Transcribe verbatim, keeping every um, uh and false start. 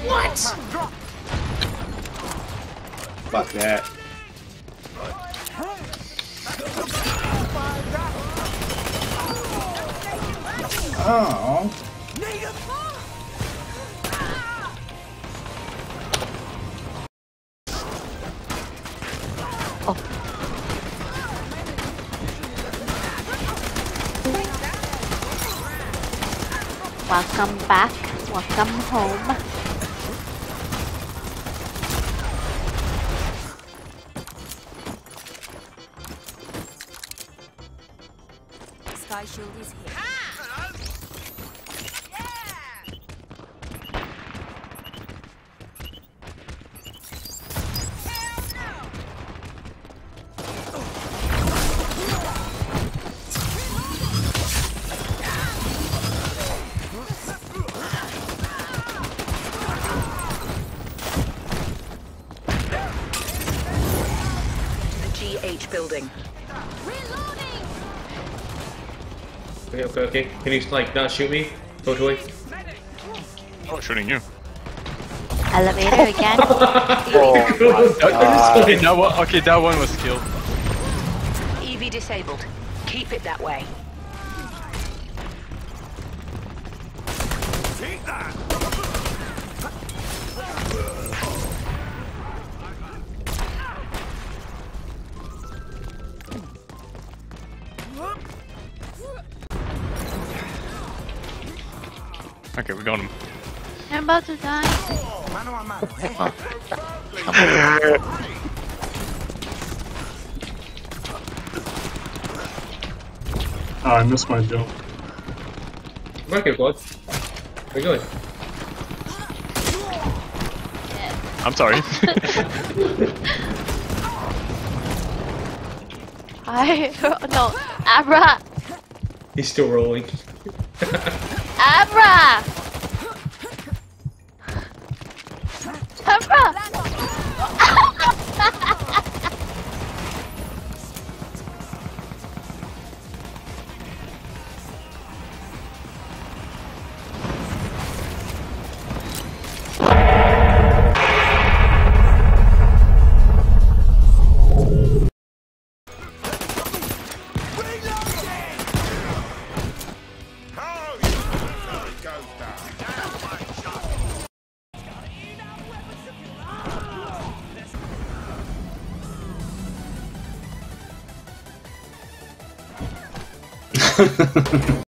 What? Fuck that. Oh. Oh. Welcome back. Welcome home. Sky shield is here. G H building. Reloading. Okay, okay, okay. Can you like not shoot me? Go toy. Oh, shooting you. Elevator again. Oh, okay, that one, okay, that one was killed. E V disabled. Keep it that way. Take that! Okay, we got him. I'm about to die. Mano a mano, eh? Oh. Come on. Oh, I missed my jump. Right here, Claude. Where you going? I'm sorry. I no, Abra, He's still rolling. Abra, Abra. Goes down.